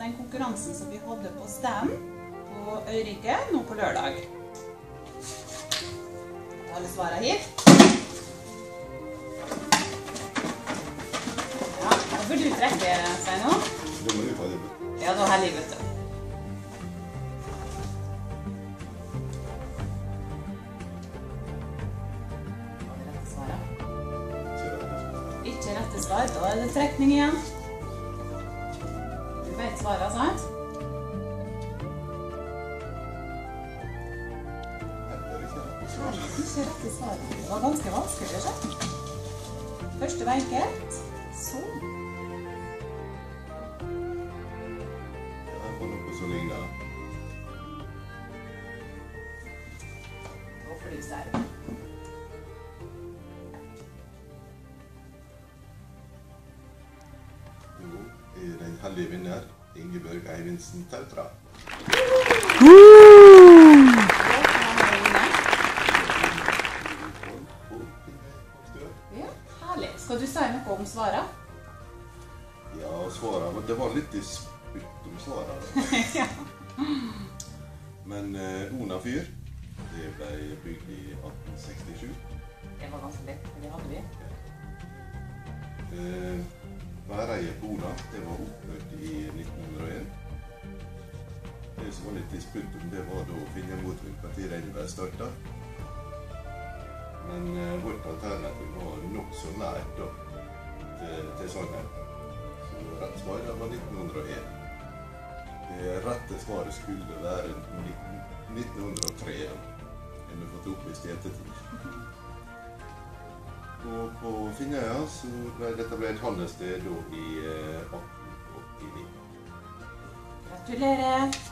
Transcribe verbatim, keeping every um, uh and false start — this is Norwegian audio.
den konkurransen som vi hadde på Stem på Øyrike nå på lørdag. Alle svarene hit. Ja, da burde du trekke seg nå. Da må du ha det. Ja, da har jeg vet du. Har vi rette svaret? Ikke rette svar, da er det trekning igjen. Du vet svaret, sant? Ikke rette svaret. Det var ganske vanskelig, ikke? Første var enkelt. Så. Det var noe som ligner. Da får du serve. Nå er den heldige vinner Ingebjørg Eivindsen Tautra. Ja, herlig. Skal du si noe om svaret? Ja, svaret, det var litt i spytt om svaret. Ja. Men uh, Ona fyr, det ble bygd i atten sekstisju. Det var ganske lett, for det hadde vi. Uh, Væreie på Ona, det var oppført i nitten hundre og en. Det som var litt i spytt om det var da å finne mot når regnet ble startet. Men uh, vårt alternativ var nok så nært da, til, til sannhet. Så rett svar var nitten hundre og en. Det rette svaret skulle være nitten hundre og tre, enn vi fått opplyst i ettertid. Og på Finnøya så ble det etablert handelssted da i uh, atten åttini. Gratulerer!